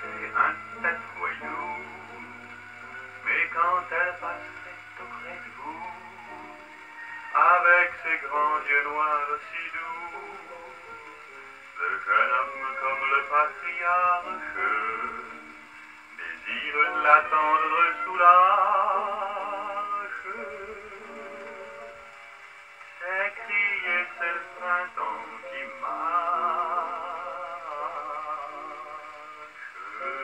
c'est un tas de voyous. Mais quand elle passait auprès de vous, avec ses grands yeux noirs si doux, le jeune homme comme le patriarche désire l'attendre sous l'arche. C'est crier, c'est le printemps qui marche.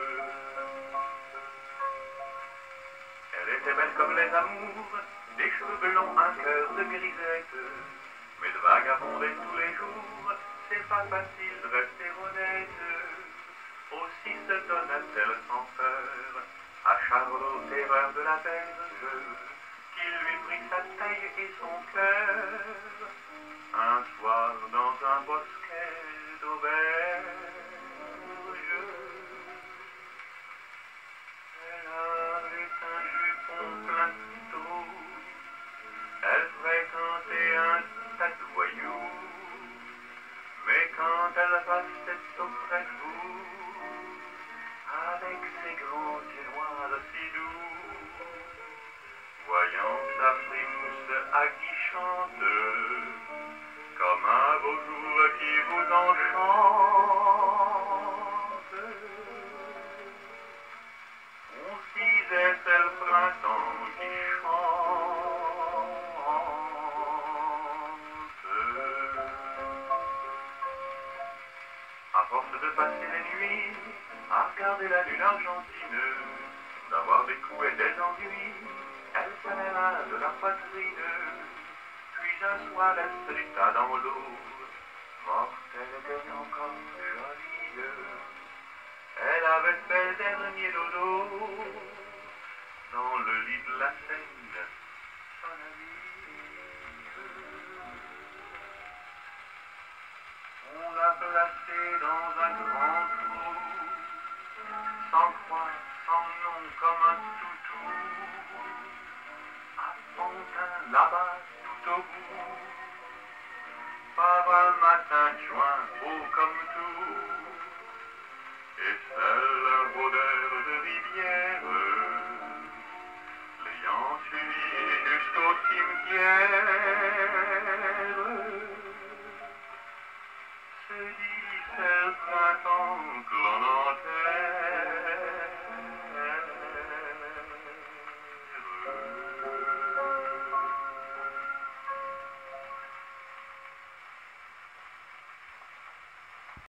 Elle était belle comme les amours, des cheveux blonds, un cœur de grisette. Mais de vagabonder tous les jours, c'est pas facile de rester honnête. Aussi se donna-t-elle sans peur à Charlot, terreur de la berge, qui lui prit sa taille et son cœur un soir dans un bosquet d'auberge. Elle avait un jupon plein de trous, elle fréquentait un tas de voyous, mais quand elle passait auprès de vous, avec ses grands yeux noirs si doux, voyant sa frimousse aguichante, comme un beau jour qui vous enchante, on se disait c'est le printemps qui chante. À force de passer les nuits à regarder la lune argentine, d'avoir des coups et des ennuis, elle s'amèna de la poitrine. Puis un soir elle se jeta dans l'eau, morte elle était encore jolie. Elle avait fait le dernier dodo dans le lit de la Seine, son amie. On l'a placée dans un grand trou, sans croix, sans nom, comme un toutou, à Pantin, là-bas, tout au bout, par un matin de juin, beau comme tout, et seule odeur de rivière, l'ayant suivi jusqu'au cimetière.